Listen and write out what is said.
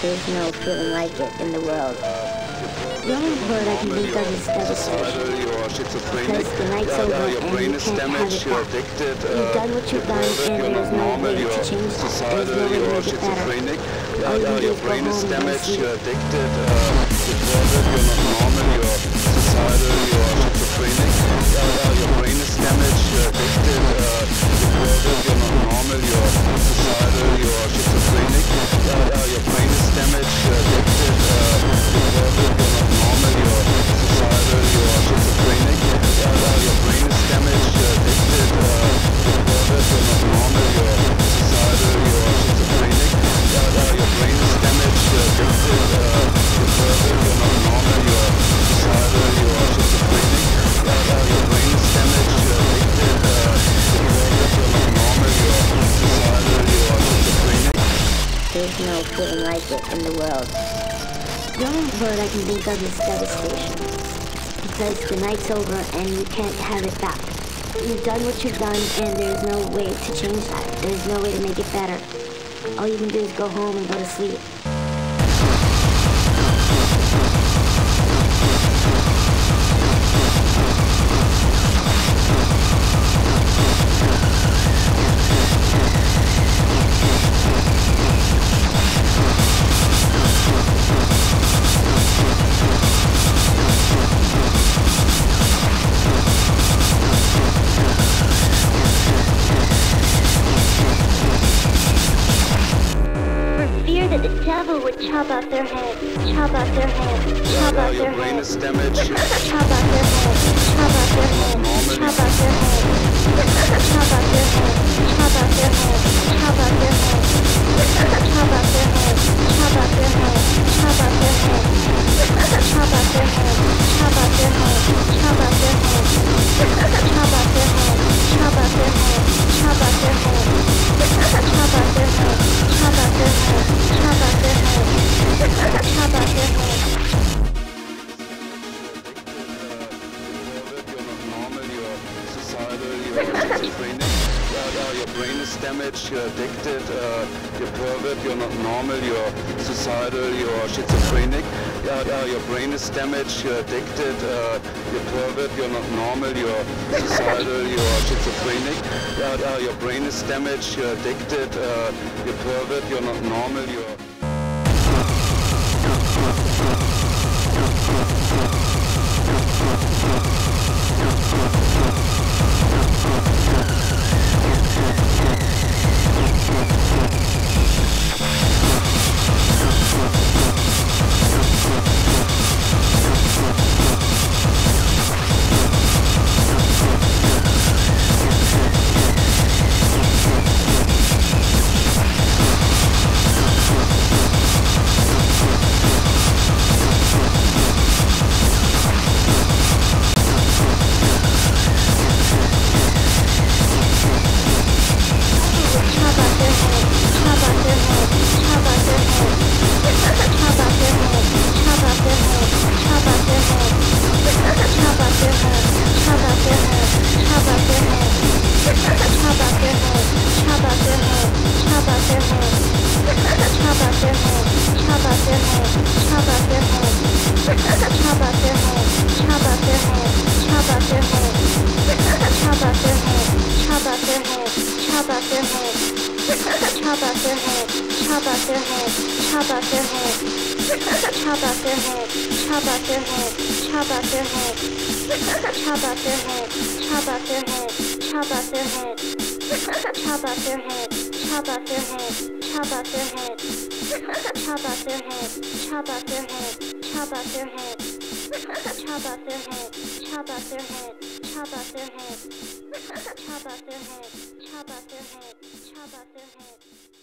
There's no feeling like it in the world. The only word I can think of is devastation. Because the night's over and you can't have it back. You've done what you've done and there's no way to change that. There's no way to make it better. All you can do is go home and go to sleep. You're not normal, you're suicidal, you're schizophrenic. Your brain is damaged, you're addicted, you're not normal, you're suicidal, you're schizophrenic. Your brain is damaged, you're addicted, you're not normal, you're suicidal, you're schizophrenic. Your brain is damaged, you're addicted, you're not normal, you're suicidal, you're schizophrenic. Your brain is damaged, you're addicted, you're not normal, you're suicidal, you're schizophrenic. Your brain is damaged, you're addicted, you're not normal, you're suicidal, you're schizophrenic. There's no feeling like it in the world. The only word I can think of is devastation. Because the night's over and you can't have it back. You've done what you've done and there's no way to change that. There's no way to make it better. All you can do is go home and go to sleep. The devil would chop off their head, chop off their head, chop off their head, is damaged. chop off their head, chop off their head, chop off their head, chop off their head, chop off their head, chop off their head, chop off their head, chop off their head, chop off their head, chop off their head, chop off their head, chop off their head, chop off their head, chop off their head, chop off their head, chop off their head, chop off their head. Chop off their head. Chop off their head. Your brain is damaged, you're addicted, you're pervert, you're not normal, you're suicidal, you're schizophrenic. Your brain is damaged, you're addicted, you're pervert, you're not normal, you're suicidal, you're schizophrenic. Your brain is damaged, you're addicted, you're pervert, you're not normal, you're... Chop off their head.